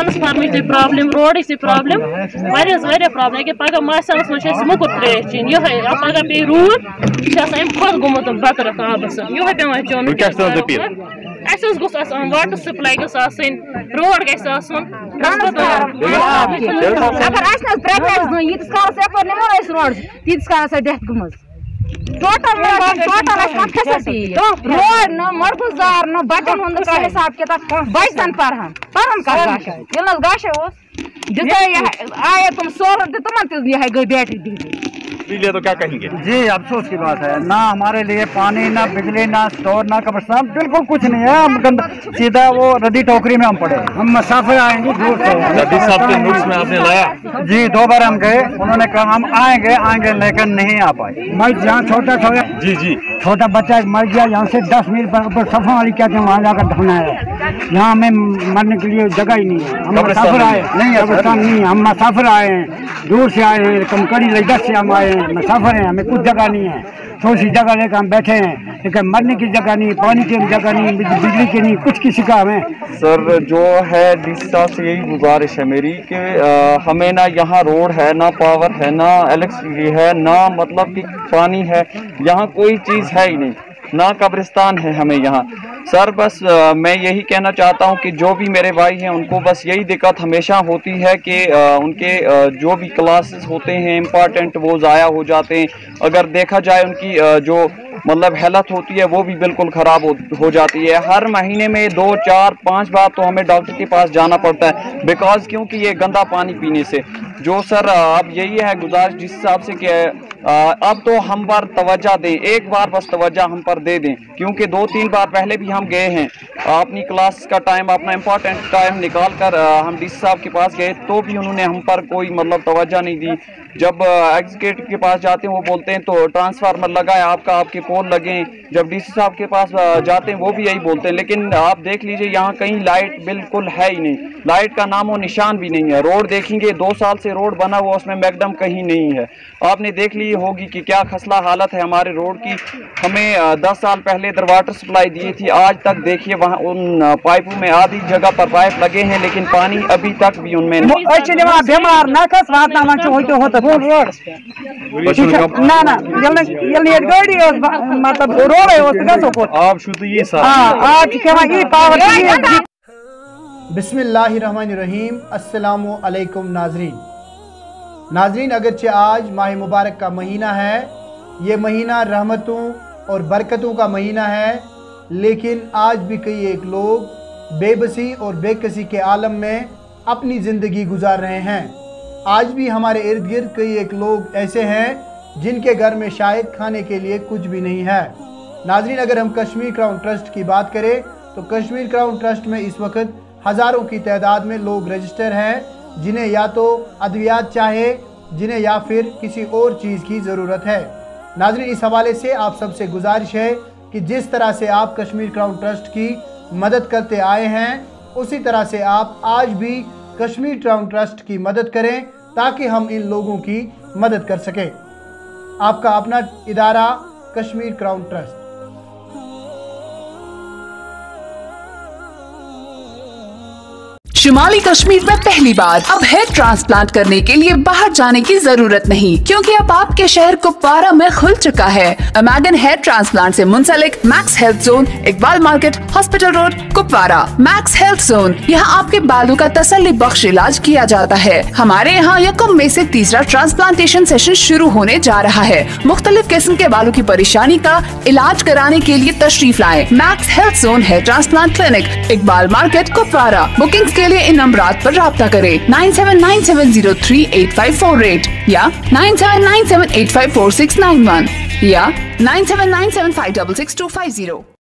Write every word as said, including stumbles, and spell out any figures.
Transformer problem road problem वारिया problem कि पगह मासावस मज मुकुर त्रेश चीन ये पगह पे रूद अम खुद गुमुत बतरक आबस ये पे चोन water supply road total total road न मरगुजार न बटन हुंद का हिसाब किताब बचन परहन परहन का गाश यल गाश आए तुम सोलर तुम यह गई बैटरी इसलिए तो क्या कहेंगे? जी अफसोस की बात है, ना हमारे लिए पानी, ना बिजली, ना स्टोर, ना कब्रिस्तान, बिल्कुल कुछ नहीं है। हम गंद सीधा वो रद्दी टोकरी में हम पड़े। हम मुसाफिर आएंगे दूर से। रद्दी साहब के नोट्स में आपने लाया? जी दो बार हम गए, उन्होंने कहा हम आएंगे आएंगे लेकिन नहीं आ पाए। मैं जहाँ छोटा छोटा जी जी छोटा बच्चा मर गया, यहाँ से दस मील पर सफा वाली क्या वहाँ जाकर दफना है। यहाँ हमें मरने के लिए जगह ही नहीं है। हम मुसाफिर आए नहीं, कब्रिस्तान नहीं, हम मुसाफिर आए हैं, दूर से आए हैं, कमकड़ी लद्दाख से हम आए हैं, मुसाफिर हैं, हमें कुछ जगह नहीं है। थोड़ी सी जगह लेकर हम बैठे हैं, लेकिन मरने की जगह नहीं, पानी की जगह नहीं, बिजली की नहीं, कुछ किसी का हमें। सर जो है डीसी साहब से यही गुजारिश है मेरी कि हमें ना यहाँ रोड है, ना पावर है, ना इलेक्ट्रिसिटी है, ना मतलब कि पानी है, यहाँ कोई चीज़ है ही नहीं, ना कब्रिस्तान है हमें यहाँ। सर बस आ, मैं यही कहना चाहता हूँ कि जो भी मेरे भाई हैं उनको बस यही दिक्कत हमेशा होती है कि आ, उनके आ, जो भी क्लासेस होते हैं इम्पॉर्टेंट वो ज़ाया हो जाते हैं। अगर देखा जाए उनकी आ, जो मतलब हेल्थ होती है वो भी बिल्कुल ख़राब हो, हो जाती है। हर महीने में दो चार पाँच बार तो हमें डॉक्टर के पास जाना पड़ता है, बिकॉज क्योंकि ये गंदा पानी पीने से। जो सर अब यही है गुजारिश जिस हिसाब से कि अब तो हम पर तवज्जो दें, एक बार बस तवज्जो हम पर दे दें, क्योंकि दो तीन बार पहले भी हम गए हैं अपनी क्लास का टाइम, अपना इम्पोर्टेंट टाइम निकाल कर हम डीसी साहब के पास गए तो भी उन्होंने हम पर कोई मतलब तवज्जो नहीं दी। जब एग्जीक्यूटिव के पास जाते हैं वो बोलते हैं तो ट्रांसफार्मर लगा है आपका, आपके पोल लगे। जब डीसी साहब के पास जाते हैं वो भी यही बोलते हैं, लेकिन आप देख लीजिए यहाँ कहीं लाइट बिल्कुल है ही नहीं, लाइट का नामो निशान भी नहीं है। रोड देखेंगे दो साल से रोड बना हुआ, उसमें मैकडम कहीं नहीं है। आपने देख ली होगी कि क्या खसला हालत है हमारे रोड की। हमें दस साल पहले इधर वाटर सप्लाई दी थी, आज तक देखिए वहाँ उन पाइपों में आधी जगह पर पाइप लगे हैं, लेकिन पानी अभी तक भी उनमें नहीं। ना ना गाड़ी मतलब रोड है आप शुद्ध ये बिस्मिल्लाहिर्रहमानिर्रहीम। अस्सलामु अलैकुम नाजरीन। नाजरीन अगरचे आज माह मुबारक का महीना है, ये महीना रहमतों और बरकतों का महीना है, लेकिन आज भी कई एक लोग बेबसी और बेकसी के आलम में अपनी ज़िंदगी गुजार रहे हैं। आज भी हमारे इर्द गिर्द कई एक लोग ऐसे हैं जिनके घर में शायद खाने के लिए कुछ भी नहीं है। नाजरीन अगर हम कश्मीर क्राउन ट्रस्ट की बात करें तो कश्मीर क्राउन ट्रस्ट में इस वक्त हज़ारों की तादाद में लोग रजिस्टर हैं जिन्हें या तो अद्वियात चाहे, जिन्हें या फिर किसी और चीज़ की ज़रूरत है। नाजरीन इस हवाले से आप सबसे गुजारिश है कि जिस तरह से आप कश्मीर क्राउन ट्रस्ट की मदद करते आए हैं उसी तरह से आप आज भी कश्मीर क्राउन ट्रस्ट की मदद करें ताकि हम इन लोगों की मदद कर सकें। आपका अपना इदारा कश्मीर क्राउन ट्रस्ट। शुमाली कश्मीर में पहली बार अब हेयर ट्रांसप्लांट करने के लिए बाहर जाने की जरूरत नहीं, क्योंकि अब आपके शहर कुपवारा में खुल चुका है अमेगन हेयर ट्रांसप्लांट से मुंसलिक Max Health Zone, Iqbal market, hospital road, Kupwara. Max Health Zone, यहाँ आपके बालों का तसल्ली बख्श इलाज किया जाता है। हमारे यहाँ यकम मई से तीसरा ट्रांसप्लांटेशन सेशन शुरू होने जा रहा है। मुख्तलिफ किस्म के बालों की परेशानी का इलाज कराने के लिए तशरीफ लाए Max Health Zone hair transplant clinic, Iqbal market, Kupwara. Booking के लिए इन नंबरात पर राब्ता करें nine seven nine seven zero three eight five four eight या nine seven nine seven eight five four six nine one या nine seven nine seven five six six two five zero.